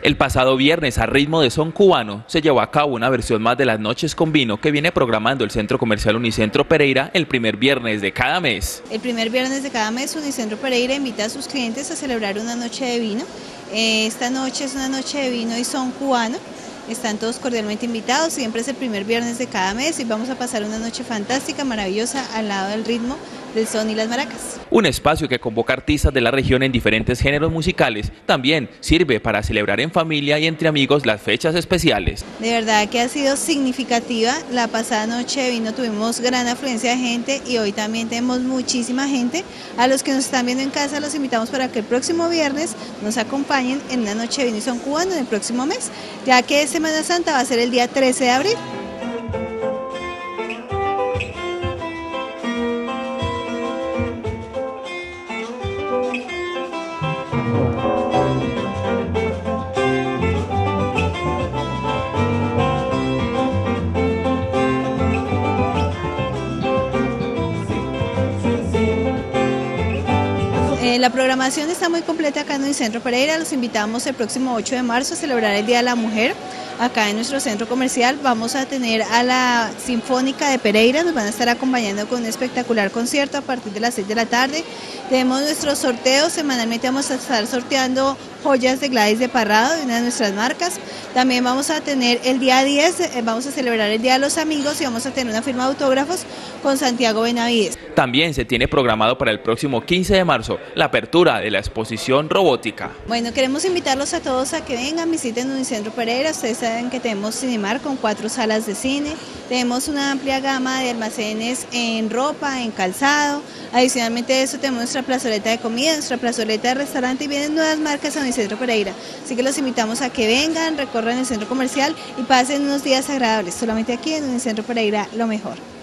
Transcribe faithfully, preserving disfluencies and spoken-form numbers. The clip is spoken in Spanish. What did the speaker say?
El pasado viernes, a ritmo de son cubano, se llevó a cabo una versión más de las Noches con Vino que viene programando el Centro Comercial Unicentro Pereira el primer viernes de cada mes. El primer viernes de cada mes, Unicentro Pereira invita a sus clientes a celebrar una noche de vino. Esta noche es una noche de vino y son cubano. Están todos cordialmente invitados, siempre es el primer viernes de cada mes y vamos a pasar una noche fantástica, maravillosa, al lado del ritmo del son y las maracas. Un espacio que convoca artistas de la región en diferentes géneros musicales, también sirve para celebrar en familia y entre amigos las fechas especiales. De verdad que ha sido significativa, la pasada noche de vino tuvimos gran afluencia de gente y hoy también tenemos muchísima gente. A los que nos están viendo en casa los invitamos para que el próximo viernes nos acompañen en una noche de vino y son cubano en el próximo mes, ya que Semana Santa va a ser el día trece de abril. La programación está muy completa acá en el Centro Pereira, los invitamos el próximo ocho de marzo a celebrar el Día de la Mujer. Acá en nuestro centro comercial vamos a tener a la Sinfónica de Pereira, nos van a estar acompañando con un espectacular concierto a partir de las seis de la tarde. Tenemos nuestros sorteos, semanalmente vamos a estar sorteando joyas de Gladys de Parrado, de una de nuestras marcas. También vamos a tener el día diez, vamos a celebrar el Día de los Amigos y vamos a tener una firma de autógrafos con Santiago Benavides. También se tiene programado para el próximo quince de marzo la apertura de la exposición robótica. Bueno, queremos invitarlos a todos a que vengan, visiten Unicentro Pereira. Ustedes saben que tenemos Cinemar con cuatro salas de cine, tenemos una amplia gama de almacenes en ropa, en calzado. Adicionalmente a eso tenemos nuestra plazoleta de comida, nuestra plazoleta de restaurante y vienen nuevas marcas a Unicentro Pereira. Así que los invitamos a que vengan, recorran el centro comercial y pasen unos días agradables. Solamente aquí en Unicentro Pereira, lo mejor.